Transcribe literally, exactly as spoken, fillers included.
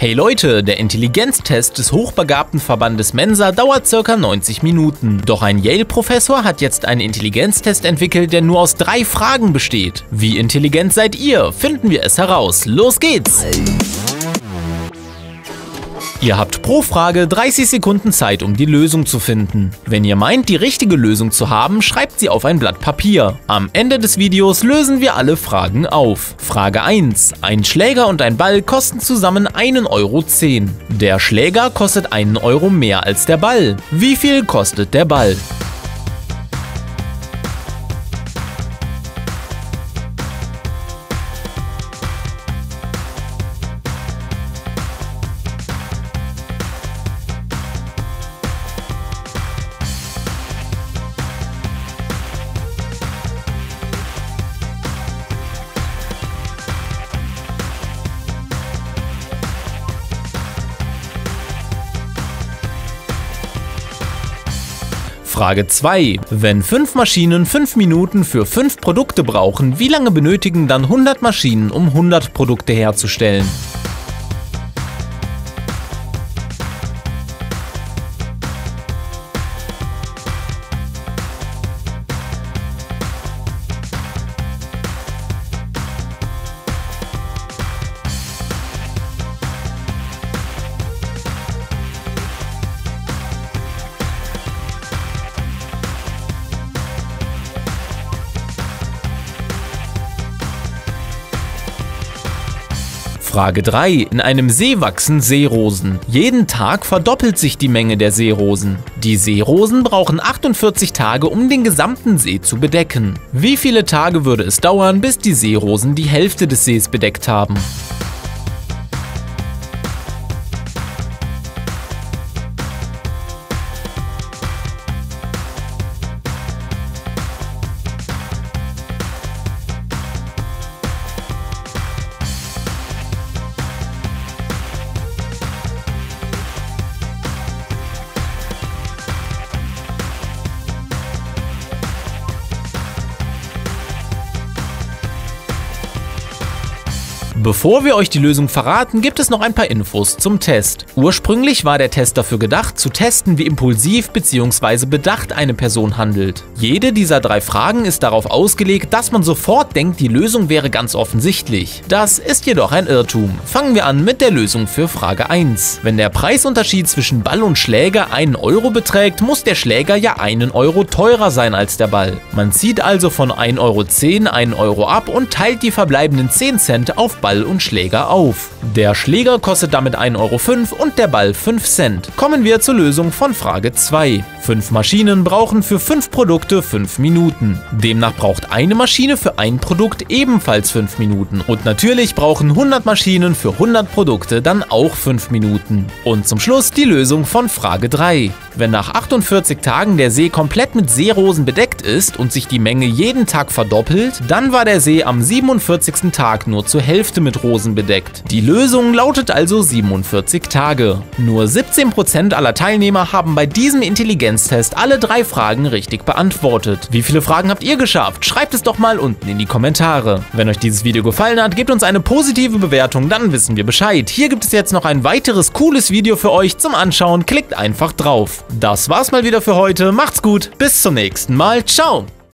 Hey Leute, der Intelligenztest des hochbegabten Verbandes Mensa dauert ca. neunzig Minuten. Doch ein Yale-Professor hat jetzt einen Intelligenztest entwickelt, der nur aus drei Fragen besteht. Wie intelligent seid ihr? Finden wir es heraus. Los geht's! Ihr habt pro Frage dreißig Sekunden Zeit, um die Lösung zu finden. Wenn ihr meint, die richtige Lösung zu haben, schreibt sie auf ein Blatt Papier. Am Ende des Videos lösen wir alle Fragen auf. Frage eins. Ein Schläger und ein Ball kosten zusammen einen Euro zehn. Der Schläger kostet einen Euro mehr als der Ball. Wie viel kostet der Ball? Frage zwei. Wenn fünf Maschinen fünf Minuten für fünf Produkte brauchen, wie lange benötigen dann hundert Maschinen, um hundert Produkte herzustellen? Frage drei. In einem See wachsen Seerosen. Jeden Tag verdoppelt sich die Menge der Seerosen. Die Seerosen brauchen achtundvierzig Tage, um den gesamten See zu bedecken. Wie viele Tage würde es dauern, bis die Seerosen die Hälfte des Sees bedeckt haben? Bevor wir euch die Lösung verraten, gibt es noch ein paar Infos zum Test. Ursprünglich war der Test dafür gedacht, zu testen, wie impulsiv bzw. bedacht eine Person handelt. Jede dieser drei Fragen ist darauf ausgelegt, dass man sofort denkt, die Lösung wäre ganz offensichtlich. Das ist jedoch ein Irrtum. Fangen wir an mit der Lösung für Frage eins. Wenn der Preisunterschied zwischen Ball und Schläger einen Euro beträgt, muss der Schläger ja einen Euro teurer sein als der Ball. Man zieht also von ein Euro zehn einen Euro ab und teilt die verbleibenden zehn Cent auf Ball und Schläger auf. Der Schläger kostet damit ein Euro fünf und der Ball fünf Cent. Kommen wir zur Lösung von Frage zwei. fünf Maschinen brauchen für fünf Produkte fünf Minuten. Demnach braucht eine Maschine für ein Produkt ebenfalls fünf Minuten. Und natürlich brauchen hundert Maschinen für hundert Produkte dann auch fünf Minuten. Und zum Schluss die Lösung von Frage drei. Wenn nach achtundvierzig Tagen der See komplett mit Seerosen bedeckt ist und sich die Menge jeden Tag verdoppelt, dann war der See am siebenundvierzigsten Tag nur zur Hälfte mit Rosen bedeckt. Die Lösung lautet also siebenundvierzig Tage. Nur siebzehn Prozent aller Teilnehmer haben bei diesem Intelligenztest alle drei Fragen richtig beantwortet. Wie viele Fragen habt ihr geschafft? Schreibt es doch mal unten in die Kommentare. Wenn euch dieses Video gefallen hat, gebt uns eine positive Bewertung, dann wissen wir Bescheid. Hier gibt es jetzt noch ein weiteres cooles Video für euch zum Anschauen. Klickt einfach drauf. Das war's mal wieder für heute. Macht's gut. Bis zum nächsten Mal. Ciao.